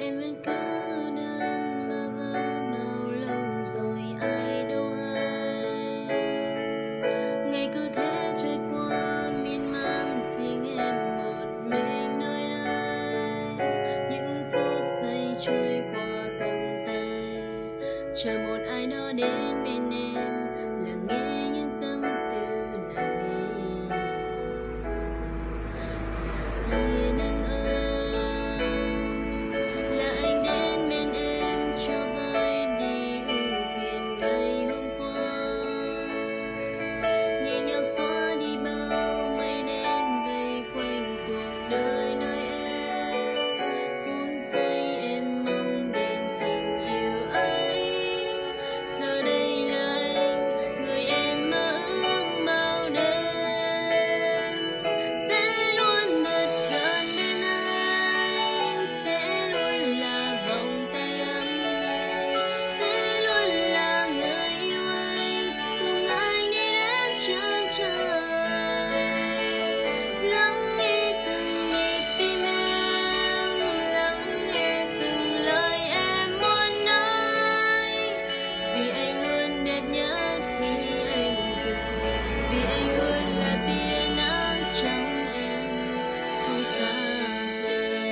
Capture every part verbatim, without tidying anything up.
em vẫn cứ đơn bơ vơ bao lâu rồi ai đâu hay. Ngày cứ thế trôi qua miên man riêng em một mình nơi đây. Những phút giây trôi qua tầm tay, chờ một ai đó đến bên em lắng nghe những tâm tư này. Hiền anh ơi, là anh đến bên em cho vơi đi ưu phiền ngày hôm qua, nhẹ nhàng xóa đi bao mây đen vây quanh cuộc đời nơi em. Phút giây em mong đến tình yêu ấy, giờ đây là anh, người em mơ ước bao đêm. Sẽ luôn thật gần bên anh, sẽ luôn là vòng tay ấm êm, sẽ luôn là người yêu anh, cùng anh đi đến chân trời. Lắng nghe từng nhịp tim em, lắng nghe từng lời em muốn nói. Vì anh luôn đẹp nhất khi anh cười, vì anh luôn là tia nắng trong em, không xa rời.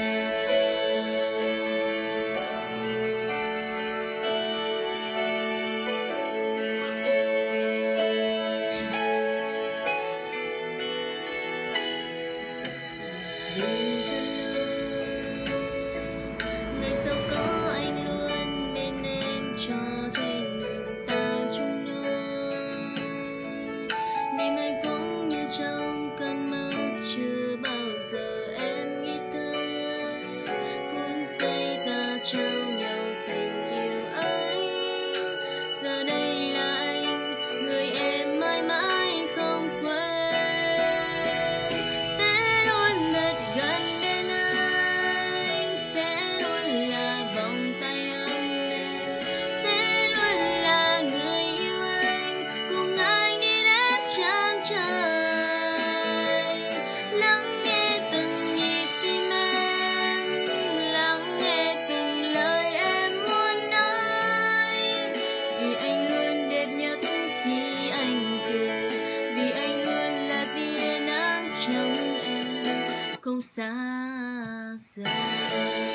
Đi rất lâu, ngày sau có anh luôn bên em cho trên đường ta chung đôi. Niềm hạnh phúc như trong cơn mơ chưa bao giờ em nghĩ tới. Phút giây ta trao nhau tình yêu ấy, giờ đây là anh, người em mãi mãi không quên. Sẽ luôn thật gần bên anh, sẽ luôn là vòng tay ấm êm, sẽ luôn là người yêu anh, cùng anh đi đến chân trời. Lắng nghe từng nhịp tim em, lắng nghe từng lời em muốn nói. Vì anh luôn đẹp nhất khi anh cười, vì anh luôn là tia nắng trong em, không xa rời.